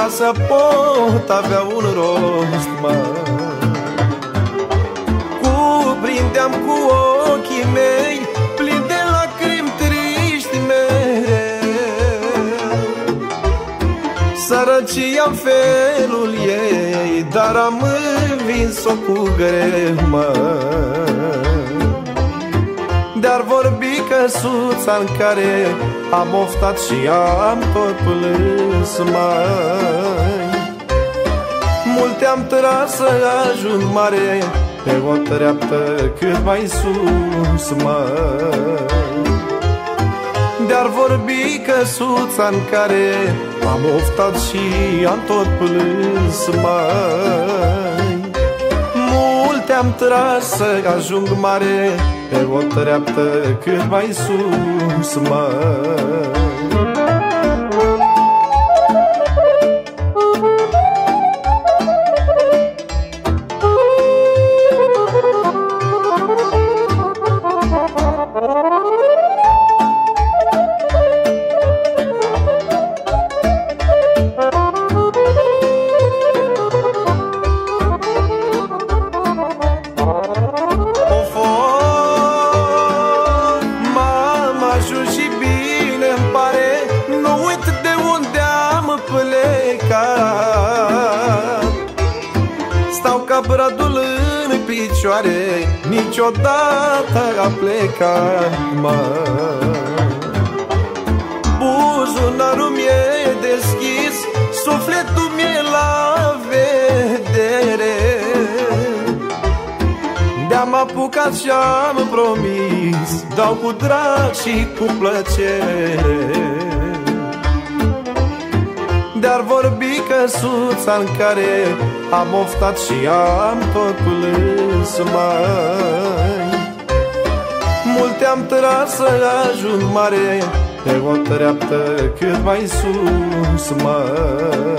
ca să pot avea un rost, măi. Cuprindeam cu ochii mei plini de lacrimi triști mereu. Sărăcia-n felul ei, dar am învins-o cu greu, măi. Dar vorbi căsuța-n care am oftat și am tot plâns, măi. Multe am tras să ajung mare, pe o treaptă cât mai sus, măi. Dar vorbi căsuța-n care am oftat și am tot plâns, măi. Multe am tras să ajung mare, pe o treaptă cât mai sus, măi. Stau ca bradul în picioare, niciodată a plecat, măi. Buzunarul mi-e deschis, sufletul mi-e la vedere. De-am apucat și-am promis, dau cu drag și cu plăcere. Dar vorbi căsuța-n care am oftat și am tot plâns, măi. Multe am tras să ajung mare, pe o treaptă cât mai sus, măi.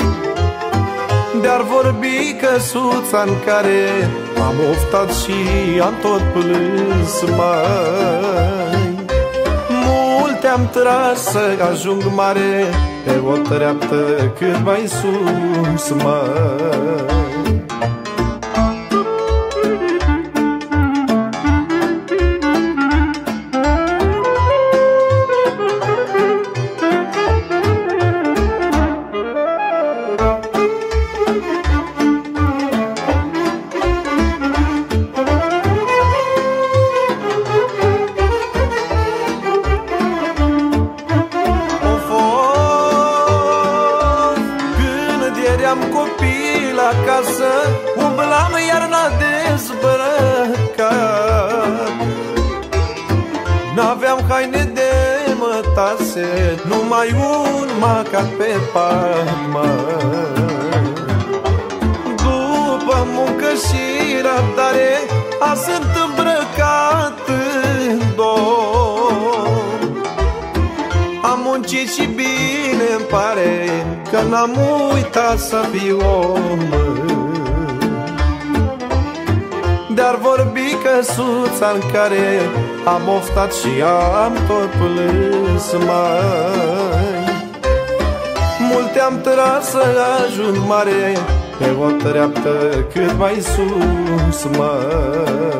Dar vorbi căsuța-n care am oftat și am tot plâns, măi. Multe am tras să ajung mare, pe o treaptă cât mai sus, măi. Eram copil acasă, umblam iarna dezbrăcat. N-aveam haine de mătase, numai un macat pe pat, măi. După muncă și răbdare, azi sunt îmbrăcat în dor. Am muncit și bine îmi pare că n-am uitat să fiu om. Dar vorbi căsuța-n care am oftat și am tot plâns, măi. Multe am tras să ajung mare, pe o treaptă cât mai sus, măi.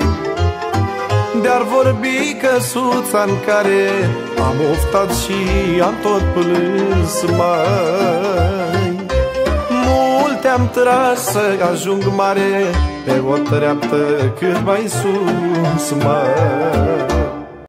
Dar vorbi căsuța-n care am oftat și am tot plâns, măi. Multe am tras să ajung mare, pe o treaptă cât mai sus, măi.